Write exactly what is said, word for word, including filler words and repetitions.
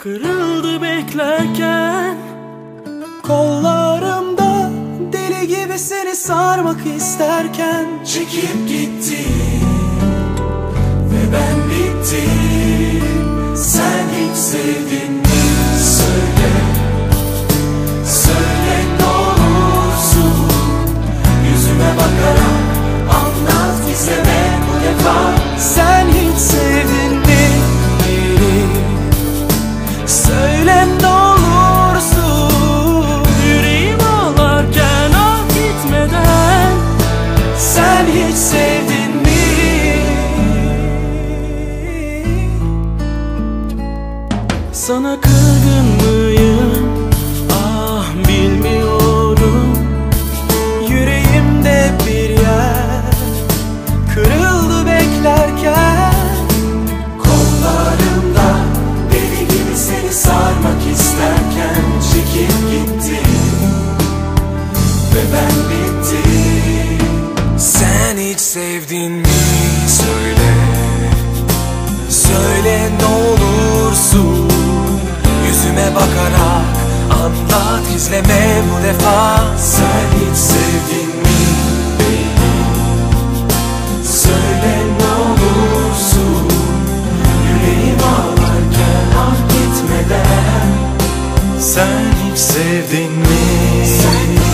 kırıldı beklerken. Kollarımda deli gibi seni sarmak isterken Çekip gitti ve ben bittim. Sen hiç sevdin mi? Söyle, söyle ne olursun. Yüzüme bakarak anlat, gizleme bu defa. sen hiç sevdin mi beni? Söyle ne olursun. Yüreğim ağlarken ah gitmeden. Sen hiç sevdin mi? Sana kırgın mıyım? Ah bilmiyorum. Yüreğimde bir yer kırıldı beklerken. Kollarımda deli gibi seni sarmak isterken çekip gitti ve ben bittim. Sen hiç sevdin mi? Söyle, söyle ne olursun. Yüzüme bakarak anlat, gizleme bu defa. Sen hiç sevdin mi beni? Söyle ne olursun. Yüreğim ağlarken ah gitmeden. Sen hiç sevdin mi? Sen hiç